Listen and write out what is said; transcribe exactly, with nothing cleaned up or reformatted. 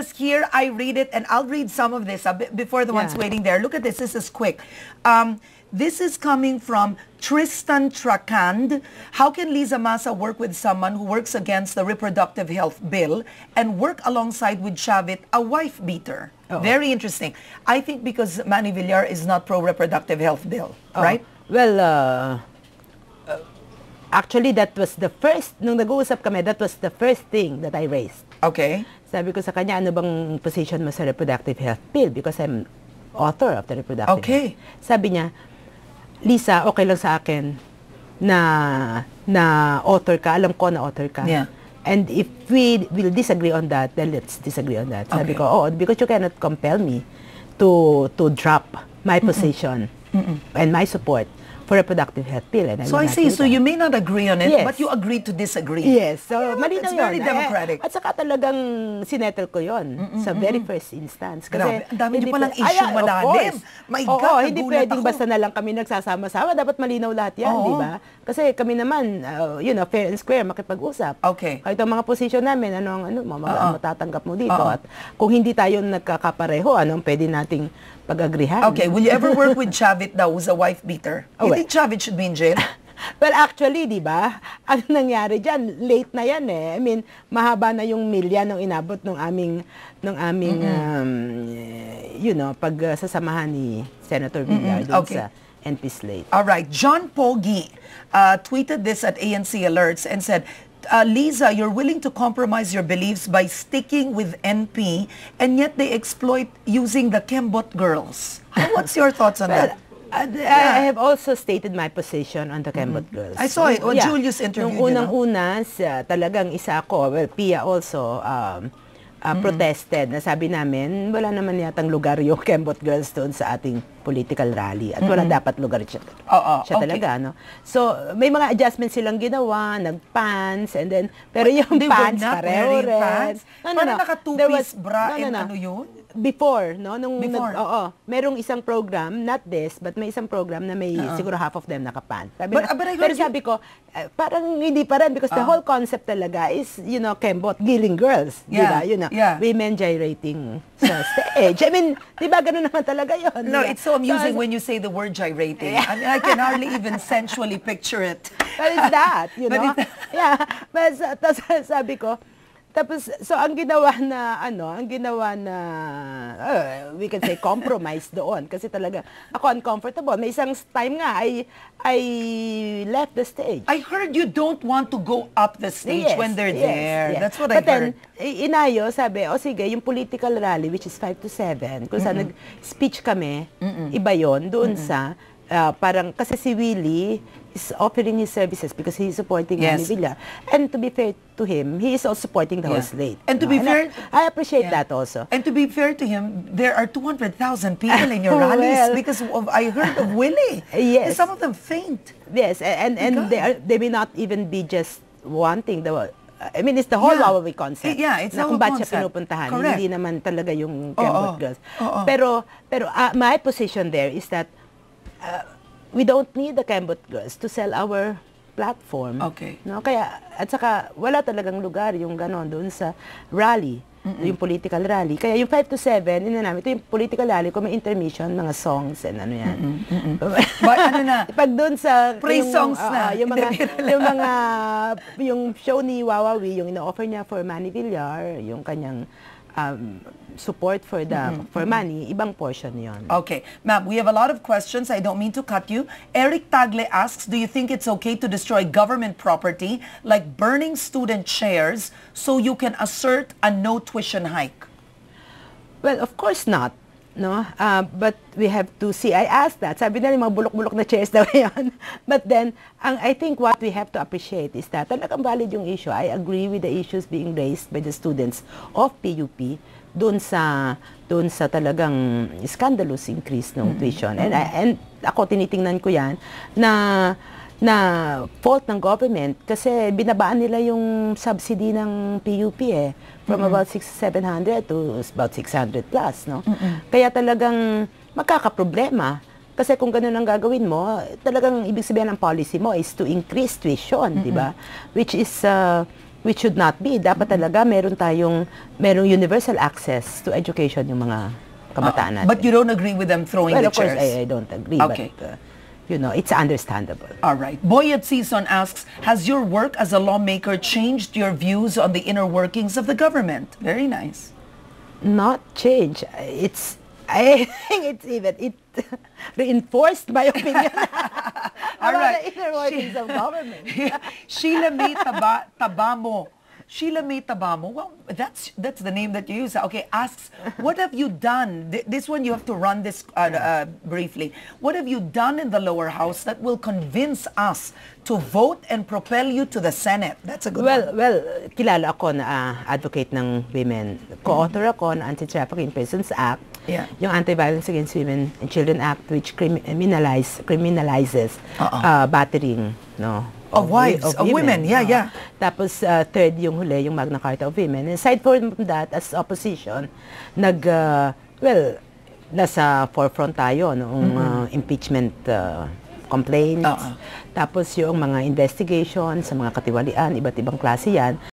because here I read it, and I'll read some of this uh, before the yeah. ones waiting there. Look at this. This is quick. Um, this is coming from Tristan Trakand. How can Liza Maza work with someone who works against the reproductive health bill and work alongside with Chavit, a wife beater? Oh. Very interesting. I think because Manny Villar is not pro-reproductive health bill, oh. right? Well, uh, uh, actually, that was the first, nung nag-uusap kami, that was the first thing that I raised. Okay. Sabi ko sa kanya, ano bang position mo sa reproductive health bill? Because I'm author of the reproductive okay. health. Sabi niya, Lisa, okay lang sa akin na na author ka. Alam ko na author ka. Yeah. And if we will disagree on that, then let's disagree on that. Sabi okay. ko, oh, because you cannot compel me to to drop my position Mm-mm. and my support for reproductive health bill. And I so I see, so you may not agree on it, yes. but you agree to disagree. Yes. So, yeah, malinaw it's very yun. democratic. Eh, at saka talagang sinettle ko yun mm -mm, sa very first instance. Kasi, grabe, ang dami niyo palang issue ay, malalim. My Oo, God, hindi pwedeng ako. basta na lang kami nagsasama-sama. Dapat malinaw lahat yan, di ba? Kasi kami naman, uh, you know, fair and square, makipag-usap. Okay. Kahit ang mga posisyon namin, ano, ano, ano uh -oh. matatanggap mo dito. Uh -oh. At kung hindi tayo nagkakapareho, ano, pwede nating pag-agrihan. Okay, will you ever work with Chavit daw, who's a wife beater? Oh, you well. think Chavit should be in jail? Well, actually, di ba, ang nangyari dyan, late na yan eh. I mean, mahaba na yung milya nung inabot ng aming, ng aming, mm -hmm. um, you know, pagsasamahan uh, ni Senator Villar mm -hmm. okay. sa N P slate. All right, John Pogi uh, tweeted this at A N C Alerts and said, Uh, Liza, you're willing to compromise your beliefs by sticking with N P, and yet they exploit using the Kembot girls. How, what's your thoughts on well, that? Uh, yeah. I have also stated my position on the Kembot mm-hmm. girls. I saw it on yeah. Julius interview. Nung unang-una, uh, talagang isa ako, well, Pia also, um, uh, mm-hmm. protested na sabi namin, wala naman yatang lugar yung Kembot girls doon sa ating political rally. At mm-hmm. wala dapat lugar siya, oh, oh, siya okay. talaga. No? So, may mga adjustments silang ginawa, nag-pants, and then, pero yung they pants, were not pareho rin. Pants? No, no, parang no. naka-two-piece bra no, no, and no. ano yun? Before, no? Nung Before. Nag, oo, merong isang program, not this, but may isang program na may uh-huh. siguro half of them nakapants. Sabi but, na, but I pero you... sabi ko, uh, parang hindi pa rin because uh-huh. the whole concept talaga is, you know, Kembot, giling girls. Yeah. Diba? You know, yeah. women gyrating sa stage. I mean, di ba ganun naman talaga yun? No, diba? it's so amusing so, when you say the word gyrating. I mean, I can hardly even sensually picture it. But it's that, you but know? Yeah. But tapos sabi ko, tapos, so ang ginawa na, ano, ang ginawa na, uh, we can say compromise doon. Kasi talaga, ako uncomfortable. May isang time nga, I, I left the stage. I heard you don't want to go up the stage yes, when they're yes, there. Yes. That's what But I heard. But then, inayo, sabi, o oh, sige, yung political rally, which is five to seven, kung mm -mm. saan nag-speech kami, mm -mm. iba yun, doon mm -mm. sa, uh, parang, kasi si Willie is offering his services because he is supporting yes. Manny Villar. And to be fair to him, he is also supporting the yeah. whole slate. And to no? be and fair... I, I appreciate yeah. that also. And to be fair to him, there are two hundred thousand people in your rallies well, because of, I heard of Willie. Yes. And some of them faint. Yes, and, and they, are, they may not even be just wanting the... I mean, it's the whole yeah. Wawawi concept. Yeah, it's na the whole kung ba't siya concept. pinupuntahan. Correct. Hindi naman talaga yung Kembot oh, oh. girls. Oh, oh. Pero, pero uh, my position there is that uh, we don't need the Kembot girls to sell our platform. Okay. No? Kaya, at saka, wala talagang lugar yung ganon doon sa rally. Mm -mm. Yung political rally. Kaya yung five to seven, ina namin, ito yung political rally, kung may intermission, mga songs and ano yan. Mm -mm. Mm -mm. But ano na? Pag doon sa... Praise yung, songs uh, na. Uh, yung mga, yung mga, yung show ni Wawawi, yung ina-offer niya for Manny Villar, yung kanyang um, support for the mm-hmm. for money, ibang portion yon. Okay. Ma'am, we have a lot of questions. I don't mean to cut you. Eric Tagle asks, do you think it's okay to destroy government property like burning student chairs so you can assert a no tuition hike? Well, of course not. No? Uh, but we have to see. I asked that. Sabi na yung mga bulok-bulok na chairs daw yan. But then, ang, I think what we have to appreciate is that talagang valid yung issue. I agree with the issues being raised by the students of P U P doon sa doon sa talagang scandalous increase ng tuition. And, and ako, tinitingnan ko yan na na fault ng government kasi binabaan nila yung subsidy ng P U P eh from mm-hmm. about six seven hundred to about six hundred plus, no? Mm-hmm. Kaya talagang magkakaproblema kasi kung ganun ang gagawin mo, talagang ibig sabihin ng policy mo is to increase tuition, mm-hmm. di ba? Which is uh, which should not be. Dapat talaga meron tayong, merong universal access to education yung mga kabataan natin. But you don't agree with them throwing well, the of course, chairs? I, I don't agree, Okay. but, uh, you know, it's understandable. All right. Boyet Season asks, has your work as a lawmaker changed your views on the inner workings of the government? Very nice. Not change. It's, I think it's even, it reinforced my opinion All about right. the inner workings of government. Sheila May Taba, Tabamo. Sheila May Tabamo. Well, that's that's the name that you use. Okay, asks, what have you done? Th this one you have to run this uh, uh, briefly. What have you done in the lower house that will convince us to vote and propel you to the Senate? That's a good Well, one. well, kilala ako na uh, advocate ng women. Co-author ako ng Anti-Trafficking in Persons Act, Yeah. yung Anti-Violence Against Women and Children Act, which criminalize, criminalizes Uh-uh. uh, battering, no? Of wives, of women, yeah, uh, yeah. Tapos, uh, third, yung huli, yung Magna Carta of Women. And aside from that, as opposition, nag, uh, well, nasa forefront tayo noong uh, impeachment uh, complaints. Uh-uh. Tapos yung mga investigation sa mga katiwalian, iba't ibang klase yan.